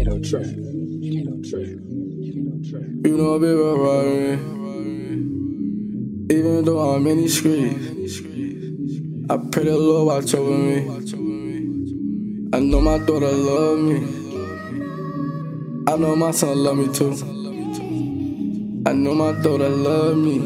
Kato Trap. Kato Trap. You know, baby, right? Even though I'm in these streets, I pray the Lord watch over me. I know my daughter love me. I know my son love me too. I know my daughter love me.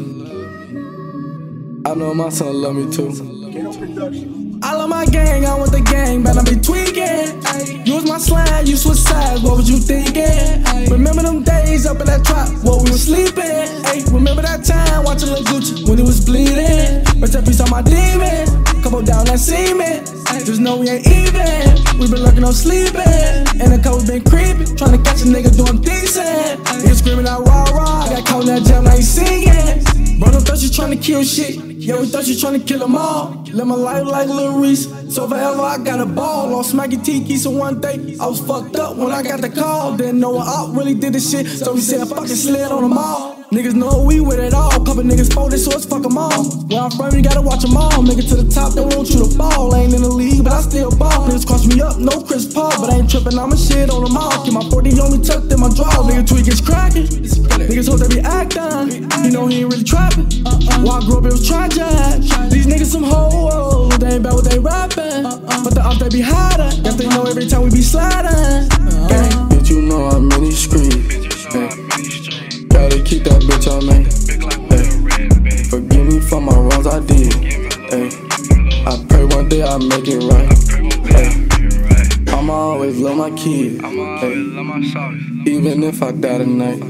I know my son love me too. Kato Production. I love my gang, I want the gang, but I be tweaking. Use my slang, you switch sides, what was you thinking? Remember them days up in that trap, while we was sleeping. Remember that time watching Lil Gucci when he was bleeding. Rest in peace on my demon, couple down that semen. Just know we ain't even, we been lurking on sleeping. And the couple been creeping, trying to catch a nigga doing decent. Niggas screaming out rah rah, got caught in that jam, now he singing. Bro, them thought you tryna kill shit. Yeah, we thought you tryna kill them all. Live my life like Lil Reese, so forever I got a ball. On Smacky Tiki, so one day I was fucked up when I got the call. Didn't know what Op really did this shit, so we said fucking slid on them all. Niggas know we with it all, couple niggas folded, so it's fuck them all. Where I'm from, you gotta watch them all. Nigga to the top, they want you to fall. Ain't in the league, but I still ball. Niggas cross me up, no Chris Paul, but I ain't tripping, I'ma shit on them all. Keep my 40 on me tucked in my draw. Nigga tweak is cracking, niggas hope they be acting. You know he ain't really trapping. While I grew up, it was tragic. These niggas some hoes, they ain't bad what they rapping. But the ops they be hiding, guess they know every time we be sliding. Bitch, you know I'm in these streets. Gotta keep that bitch on me. Forgive me for my wrongs I did. I pray one day I make it right. I'ma always love my kids. Even if I die tonight.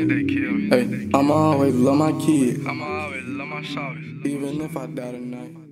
I'ma always love my kids. Even if I die tonight.